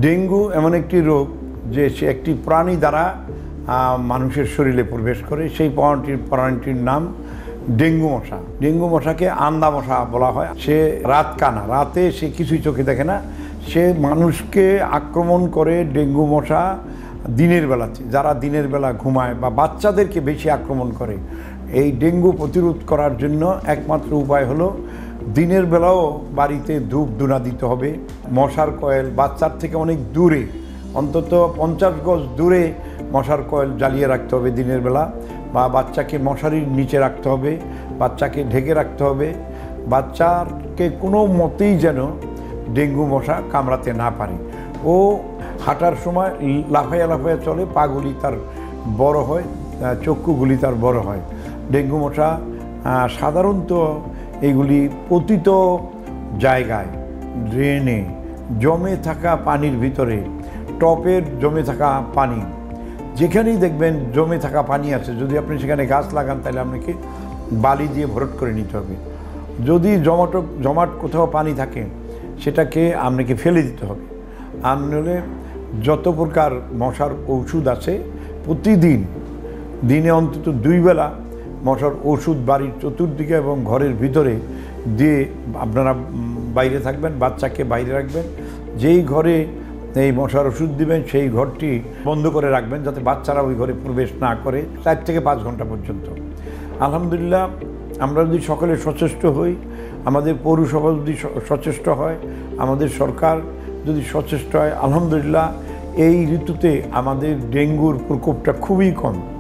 Dengue এমন একটি রোগ যে সে একটি প্রাণী দ্বারা মানুষের শরীরে প্রবেশ করে। সেই প্রাণীটির নাম ডেঙ্গু মশা। ডেঙ্গু মশাকে আন্দা মশা বলা হয়। সে রাতকানা, রাতে সে কিছুই চোখে দেখে না, সে মানুষকে আক্রমণ করে। ডেঙ্গু মশা দিনের বেলাতে, যারা দিনের বেলা ঘুমায় বা বাচ্চাদেরকে বেশি আক্রমণ করে। এই ডেঙ্গু প্রতিরোধ করার জন্য একমাত্র উপায় হলো দিনের বেলাও বাড়িতে ধূপ ধুনা দিতে হবে। মশার কয়েল বাচ্চার থেকে অনেক দূরে, অন্তত 50 গজ দূরে মশার কয়েল জ্বালিয়ে রাখতে হবে দিনের বেলা, বা বাচ্চাকে মশারির নিচে রাখতে হবে, বাচ্চাকে ঢেকে রাখতে হবে। বাচ্চাকে কোনো মতেই যেন ডেঙ্গু মশা কামড়াতে না পারে। ও হাঁটার সময় লাফাইয়া লাফাইয়া চলে, পাগুলি তার বড় হয়, চক্ষুগুলি তার বড় হয়। ডেঙ্গু মশা সাধারণত এইগুলি পতিত জায়গায়, ড্রেনে জমে থাকা পানির ভিতরে, টপের জমে থাকা পানি, যেখানেই দেখবেন জমে থাকা পানি আছে, যদি আপনি সেখানে গাছ লাগান তাহলে আপনাকে বালি দিয়ে ভরট করে নিতে হবে। যদি জমাট কোথাও পানি থাকে সেটাকে আপনাকে ফেলে দিতে হবে। আর নইলে যত প্রকার মশার ওষুধ আছে প্রতিদিন দিনে অন্তত 2 বেলা মশার ওষুধ বাড়ির চতুর্দিকে এবং ঘরের ভিতরে দিয়ে আপনারা বাইরে থাকবেন, বাচ্চাকে বাইরে রাখবেন। যেই ঘরে এই মশার ওষুধ দিবেন সেই ঘরটি বন্ধ করে রাখবেন, যাতে বাচ্চারা ওই ঘরে প্রবেশ না করে 4 থেকে 5 ঘন্টা পর্যন্ত। আলহামদুলিল্লাহ, আমরা যদি সকলে সচেষ্ট হই, আমাদের পৌরসভা যদি সচেষ্ট হয়, আমাদের সরকার যদি সচেষ্ট হয়, আলহামদুলিল্লাহ এই ঋতুতে আমাদের ডেঙ্গুর প্রকোপটা খুবই কম।